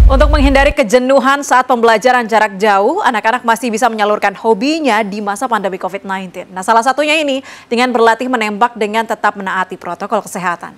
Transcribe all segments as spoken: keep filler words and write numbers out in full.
Untuk menghindari kejenuhan saat pembelajaran jarak jauh, anak-anak masih bisa menyalurkan hobinya di masa pandemi covid sembilan belas. Nah, salah satunya ini dengan berlatih menembak dengan tetap menaati protokol kesehatan.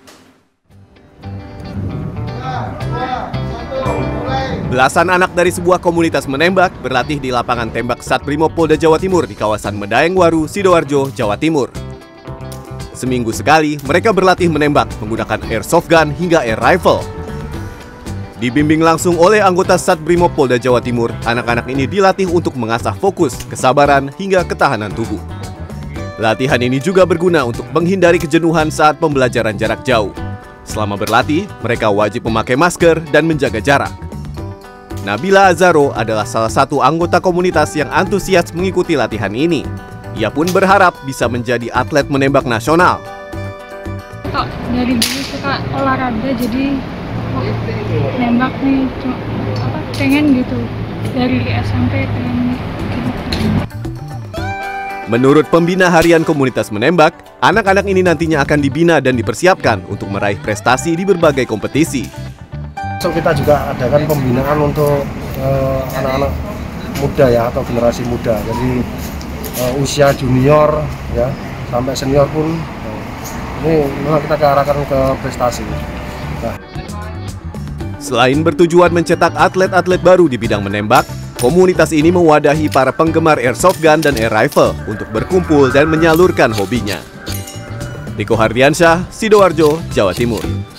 Belasan anak dari sebuah komunitas menembak berlatih di lapangan tembak Satbrimob Polda Jawa Timur di kawasan Medaengwaru, Sidoarjo, Jawa Timur. Seminggu sekali, mereka berlatih menembak menggunakan airsoft gun hingga air rifle. Dibimbing langsung oleh anggota Satbrimob Polda Jawa Timur, anak-anak ini dilatih untuk mengasah fokus, kesabaran, hingga ketahanan tubuh. Latihan ini juga berguna untuk menghindari kejenuhan saat pembelajaran jarak jauh. Selama berlatih, mereka wajib memakai masker dan menjaga jarak. Nabila Azaro adalah salah satu anggota komunitas yang antusias mengikuti latihan ini. Ia pun berharap bisa menjadi atlet menembak nasional. Kok dari dulu suka olahraga, jadi nembak nih, cuma apa, pengen gitu. Dari S M P pengen gitu. Menurut pembina harian komunitas menembak, anak-anak ini nantinya akan dibina dan dipersiapkan untuk meraih prestasi di berbagai kompetisi. So, kita juga adakan pembinaan untuk anak-anak uh, muda ya, atau generasi muda. Jadi uh, usia junior ya sampai senior pun uh, ini memang kita arahkan ke prestasi. Nah. Selain bertujuan mencetak atlet-atlet baru di bidang menembak, komunitas ini mewadahi para penggemar airsoft gun dan air rifle untuk berkumpul dan menyalurkan hobinya. Riko Hardiansyah, Sidoarjo, Jawa Timur.